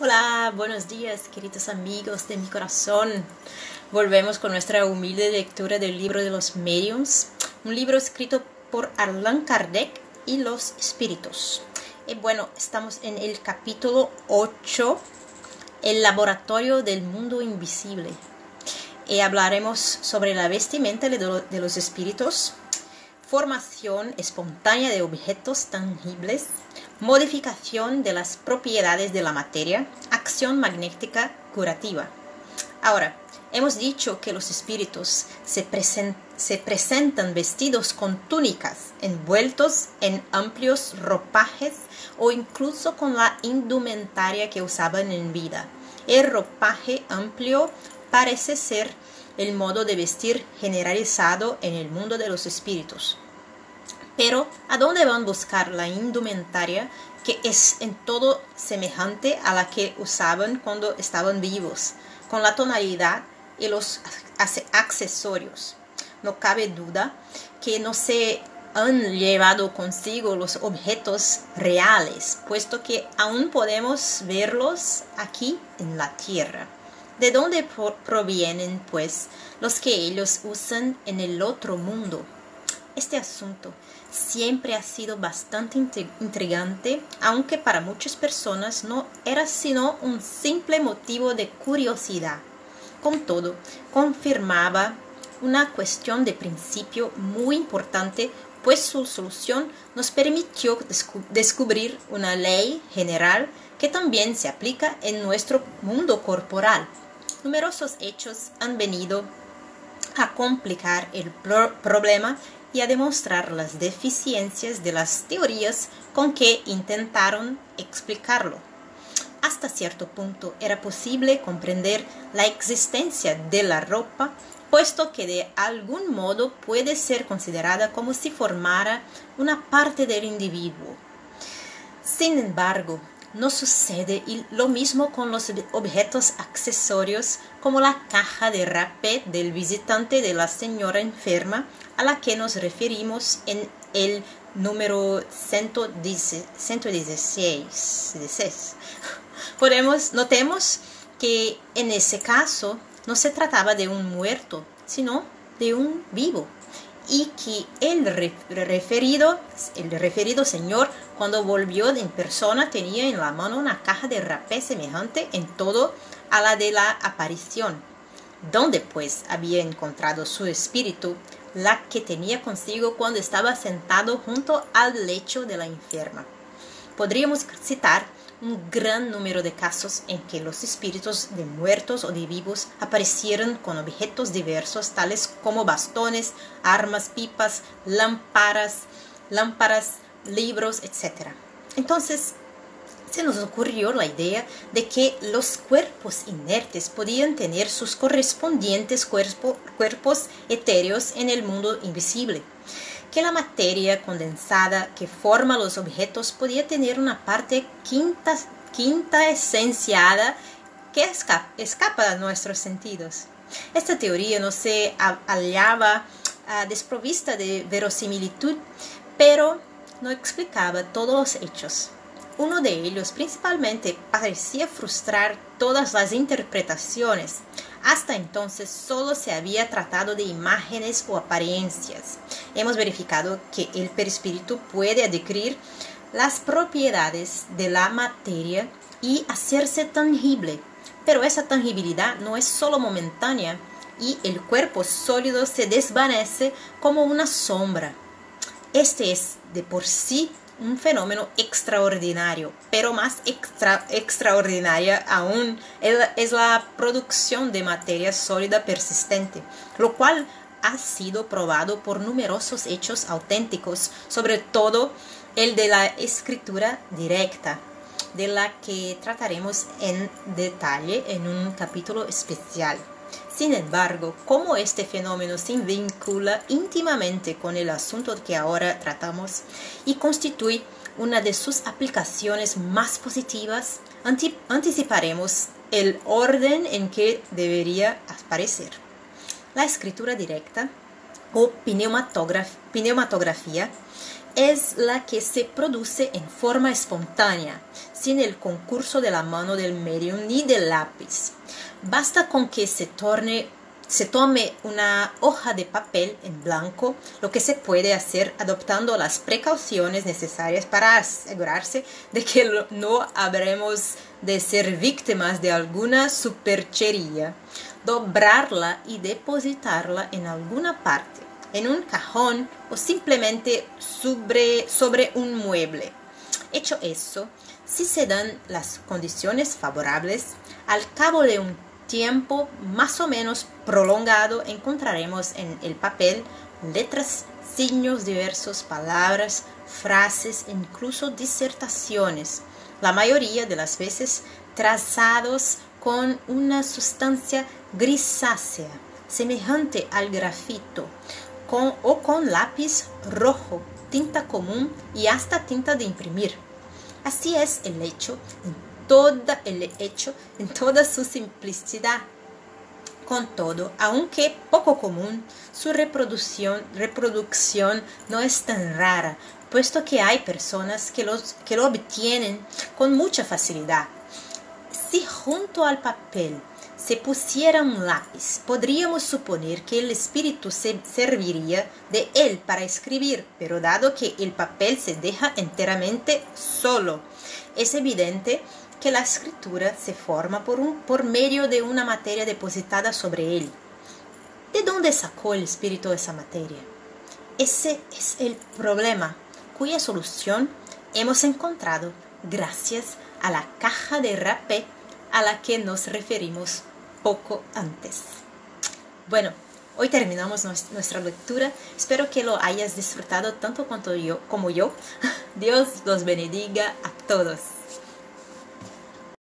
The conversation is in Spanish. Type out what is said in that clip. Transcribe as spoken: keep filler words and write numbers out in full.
Hola, buenos días, queridos amigos de mi corazón. Volvemos con nuestra humilde lectura del libro de los Mediums, un libro escrito por Allan Kardec y los espíritus. Y bueno, estamos en el capítulo ocho, el laboratorio del mundo invisible. Y hablaremos sobre la vestimenta de los espíritus, formación espontánea de objetos tangibles, modificación de las propiedades de la materia, acción magnética curativa. Ahora, hemos dicho que los espíritus se, present, se presentan vestidos con túnicas, envueltos en amplios ropajes o incluso con la indumentaria que usaban en vida. El ropaje amplio parece ser el modo de vestir generalizado en el mundo de los espíritus. Pero, ¿a dónde van a buscar la indumentaria que es en todo semejante a la que usaban cuando estaban vivos, con la tonalidad y los accesorios? No cabe duda que no se han llevado consigo los objetos reales, puesto que aún podemos verlos aquí en la tierra. ¿De dónde provienen, pues, los que ellos usan en el otro mundo? Este asunto siempre ha sido bastante intrigante, aunque para muchas personas no era sino un simple motivo de curiosidad. Con todo, confirmaba una cuestión de principio muy importante, pues su solución nos permitió descu- descubrir una ley general que también se aplica en nuestro mundo corporal. Numerosos hechos han venido a complicar el pro- problema y a demostrar las deficiencias de las teorías con que intentaron explicarlo. Hasta cierto punto era posible comprender la existencia de la ropa, puesto que de algún modo puede ser considerada como si formara una parte del individuo. Sin embargo, no sucede lo mismo con los objetos accesorios como la caja de rapé del visitante de la señora enferma a la que nos referimos en el número ciento dieciséis. Podemos, notemos que en ese caso no se trataba de un muerto, sino de un vivo, y que el referido, el referido señor, cuando volvió en persona, tenía en la mano una caja de rapé semejante en todo a la de la aparición. ¿Dónde, pues, había encontrado su espíritu la que tenía consigo cuando estaba sentado junto al lecho de la enferma? Podríamos citar un gran número de casos en que los espíritus de muertos o de vivos aparecieron con objetos diversos, tales como bastones, armas, pipas, lámparas, lámparas, libros, etcétera. Entonces, se nos ocurrió la idea de que los cuerpos inertes podían tener sus correspondientes cuerpo, cuerpos etéreos en el mundo invisible, que la materia condensada que forma los objetos podía tener una parte quinta, quinta esenciada que escapa, escapa a nuestros sentidos. Esta teoría no se hallaba uh, desprovista de verosimilitud, pero no explicaba todos los hechos. Uno de ellos principalmente parecía frustrar todas las interpretaciones. Hasta entonces solo se había tratado de imágenes o apariencias. Hemos verificado que el perispíritu puede adquirir las propiedades de la materia y hacerse tangible, pero esa tangibilidad no es solo momentánea y el cuerpo sólido se desvanece como una sombra. Este es de por sí un fenómeno extraordinario, pero más extra, extraordinaria aún es la producción de materia sólida persistente, lo cual ha sido probado por numerosos hechos auténticos, sobre todo el de la escritura directa, de la que trataremos en detalle en un capítulo especial. Sin embargo, como este fenómeno se vincula íntimamente con el asunto que ahora tratamos y constituye una de sus aplicaciones más positivas, anticiparemos el orden en que debería aparecer. La escritura directa o pneumatografía es la que se produce en forma espontánea, sin el concurso de la mano del medium ni del lápiz. Basta con que se, torne, se tome una hoja de papel en blanco, lo que se puede hacer adoptando las precauciones necesarias para asegurarse de que no habremos de ser víctimas de alguna superchería. Dobrarla y depositarla en alguna parte, en un cajón o simplemente sobre, sobre un mueble. Hecho eso, si se dan las condiciones favorables, al cabo de un tiempo más o menos prolongado encontraremos en el papel letras, signos diversos, palabras, frases, incluso disertaciones, la mayoría de las veces trazados con una sustancia grisácea, semejante al grafito, con, o con lápiz rojo, tinta común y hasta tinta de imprimir. Así es el hecho en toda, el hecho en toda su simplicidad. Con todo, aunque poco común, su reproducción, reproducción no es tan rara, puesto que hay personas que, los, que lo obtienen con mucha facilidad. Si junto al papel se pusiera un lápiz, podríamos suponer que el espíritu se serviría de él para escribir, pero dado que el papel se deja enteramente solo, es evidente que la escritura se forma por, un, por medio de una materia depositada sobre él. ¿De dónde sacó el espíritu esa materia? Ese es el problema, cuya solución hemos encontrado gracias a la caja de rapé a la que nos referimos poco antes. Bueno, hoy terminamos nuestra lectura. Espero que lo hayas disfrutado tanto cuanto yo, como yo. Dios los bendiga a todos.